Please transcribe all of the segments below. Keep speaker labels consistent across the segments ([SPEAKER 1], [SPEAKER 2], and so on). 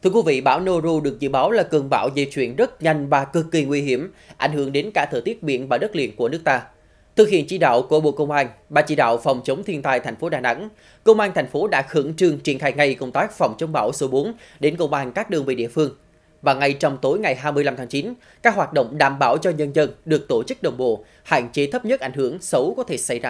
[SPEAKER 1] Thưa quý vị, bão Noru được dự báo là cơn bão di chuyển rất nhanh và cực kỳ nguy hiểm, ảnh hưởng đến cả thời tiết biển và đất liền của nước ta. Thực hiện chỉ đạo của Bộ Công an, Ban chỉ đạo phòng chống thiên tai thành phố Đà Nẵng, Công an thành phố đã khẩn trương triển khai ngay công tác phòng chống bão số 4 đến công an các đơn vị địa phương. Và ngay trong tối ngày 25 tháng 9, các hoạt động đảm bảo cho nhân dân được tổ chức đồng bộ, hạn chế thấp nhất ảnh hưởng xấu có thể xảy ra.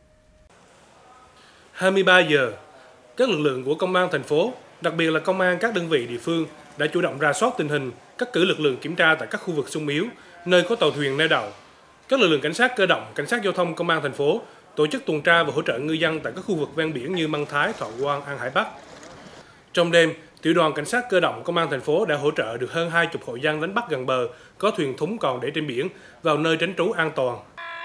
[SPEAKER 2] 23 giờ, các lực lượng của Công an thành phố, đặc biệt là công an các đơn vị địa phương đã chủ động rà soát tình hình, cắt cử lực lượng kiểm tra tại các khu vực xung yếu, nơi có tàu thuyền neo đậu. Các lực lượng cảnh sát cơ động, cảnh sát giao thông Công an thành phố tổ chức tuần tra và hỗ trợ ngư dân tại các khu vực ven biển như Măng Thái, Thọ Quang, An Hải Bắc. Trong đêm, tiểu đoàn cảnh sát cơ động Công an thành phố đã hỗ trợ được hơn 20 hộ dân đánh bắt gần bờ, có thuyền thúng còn để trên biển vào nơi tránh trú an toàn.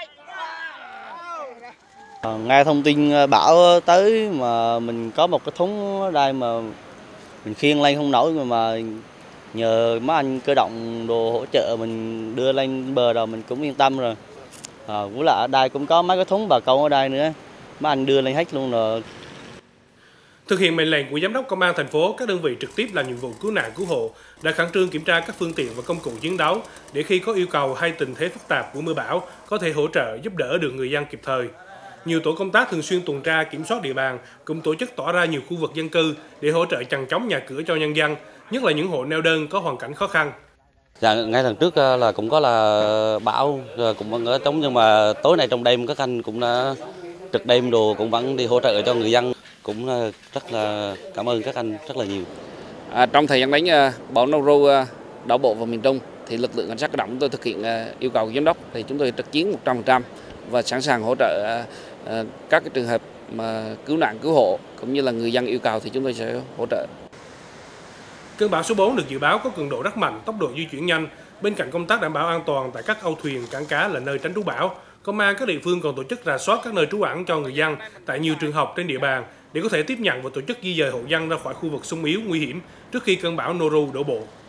[SPEAKER 3] Nghe thông tin bão tới mà mình có một cái thúng ở đây mà mình khiêng lên không nổi, mà nhờ mấy anh cơ động đồ hỗ trợ mình đưa lên bờ rồi mình cũng yên tâm rồi. Với lại ở đây cũng có mấy cái thúng bà con ở đây nữa, mấy anh đưa lên hết luôn rồi.
[SPEAKER 2] Thực hiện mệnh lệnh của Giám đốc Công an thành phố, các đơn vị trực tiếp làm nhiệm vụ cứu nạn cứu hộ đã khẩn trương kiểm tra các phương tiện và công cụ chiến đấu để khi có yêu cầu hay tình thế phức tạp của mưa bão có thể hỗ trợ giúp đỡ được người dân kịp thời. Nhiều tổ công tác thường xuyên tuần tra kiểm soát địa bàn, cũng tổ chức tỏa ra nhiều khu vực dân cư để hỗ trợ chằng chóng nhà cửa cho nhân dân, nhất là những hộ neo đơn có hoàn cảnh khó khăn.
[SPEAKER 3] Dạ, ngay lần trước là cũng có là bão cũng ở trống, nhưng mà tối nay trong đêm các anh cũng đã trực đêm đồ cũng vẫn đi hỗ trợ cho người dân, cũng rất là cảm ơn các anh rất là nhiều.
[SPEAKER 4] Trong thời gian đánh bão Noru đổ bộ vào miền Trung thì lực lượng cảnh sát cơ động chúng tôi thực hiện yêu cầu của giám đốc thì chúng tôi trực chiến 100% và sẵn sàng hỗ trợ các cái trường hợp mà cứu nạn cứu hộ cũng như là người dân yêu cầu thì chúng tôi sẽ hỗ trợ.
[SPEAKER 2] Cơn bão số 4 được dự báo có cường độ rất mạnh, tốc độ di chuyển nhanh. Bên cạnh công tác đảm bảo an toàn tại các âu thuyền, cảng cá là nơi tránh trú bão, công an các địa phương còn tổ chức rà soát các nơi trú ẩn cho người dân tại nhiều trường học trên địa bàn để có thể tiếp nhận và tổ chức di dời hộ dân ra khỏi khu vực xung yếu nguy hiểm trước khi cơn bão Noru đổ bộ.